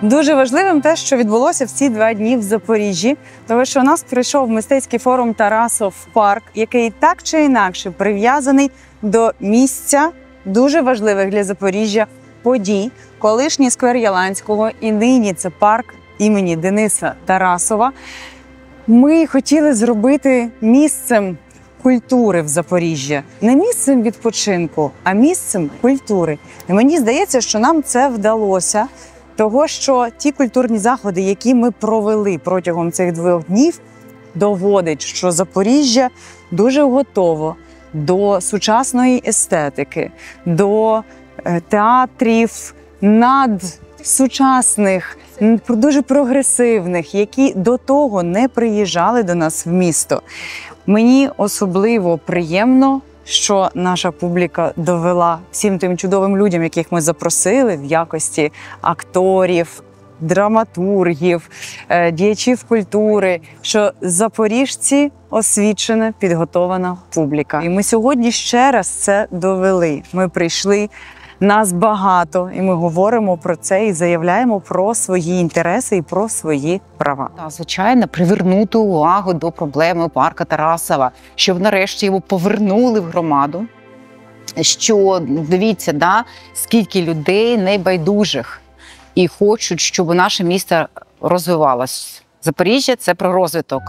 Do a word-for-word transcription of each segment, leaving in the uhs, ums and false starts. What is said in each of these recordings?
Дуже важливим те, що відбулося в ці два дні в Запоріжжі, тому що у нас прийшов мистецький форум «Тарасов парк», який так чи інакше прив'язаний до місця дуже важливих для Запоріжжя подій. Колишній сквер Яланського і нині це парк імені Дениса Тарасова. Ми хотіли зробити місцем культури в Запоріжжі. Не місцем відпочинку, а місцем культури. І мені здається, що нам це вдалося, того, що ті культурні заходи, які ми провели протягом цих двох днів, доводить, що Запоріжжя дуже готово до сучасної естетики, до театрів надсучасних, дуже прогресивних, які до того не приїжджали до нас в місто. Мені особливо приємно, що наша публіка довела всім тим чудовим людям, яких ми запросили в якості акторів, драматургів, діячів культури, що запоріжці – освічена, підготована публіка. І ми сьогодні ще раз це довели. Ми прийшли, нас багато, і ми говоримо про це і заявляємо про свої інтереси і про свої права. Та, звичайно, привернути увагу до проблеми парка Тарасова, щоб нарешті його повернули в громаду. Що, дивіться, да, скільки людей небайдужих і хочуть, щоб наше місто розвивалось. Запоріжжя – це про розвиток.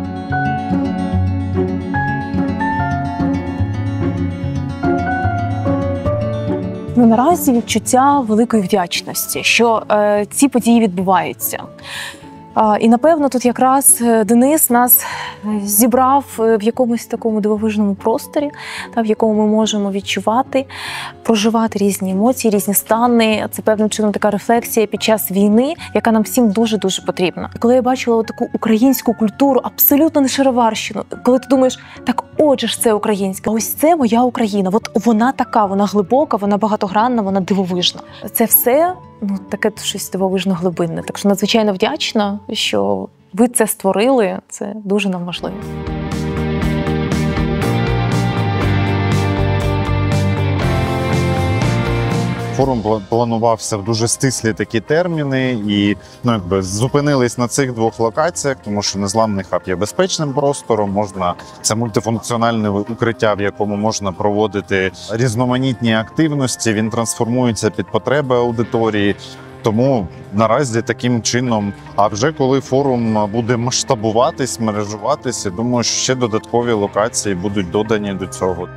Ну, наразі відчуття великої вдячності, що е, ці події відбуваються. А, і, напевно, тут якраз Денис нас зібрав в якомусь такому дивовижному просторі, та, в якому ми можемо відчувати, проживати різні емоції, різні стани. Це певним чином така рефлексія під час війни, яка нам всім дуже-дуже потрібна. Коли я бачила таку українську культуру, абсолютно не шароварщину, коли ти думаєш, так отже ж це українське, ось це моя Україна, от вона така, вона глибока, вона багатогранна, вона дивовижна. Це все, ну, таке щось дивовижно глибинне. Так що надзвичайно вдячна, що ви це створили, це дуже нам важливо. Форум планувався в дуже стислі такі терміни і ну, якби, зупинились на цих двох локаціях, тому що Незламний хаб є безпечним простором, можна, це мультифункціональне укриття, в якому можна проводити різноманітні активності, він трансформується під потреби аудиторії. Тому наразі таким чином, а вже коли форум буде масштабуватись, мережуватись, я думаю, що ще додаткові локації будуть додані до цього.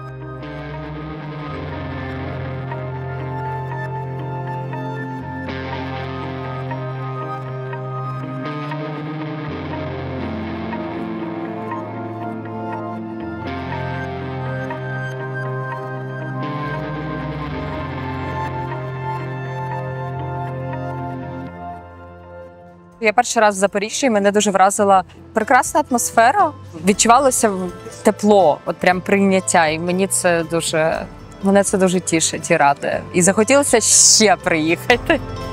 Я перший раз в Запоріжжі, і мене дуже вразила прекрасна атмосфера. Відчувалося тепло, от прям прийняття, і мені це дуже, мене це дуже тішить і радує. І захотілося ще приїхати.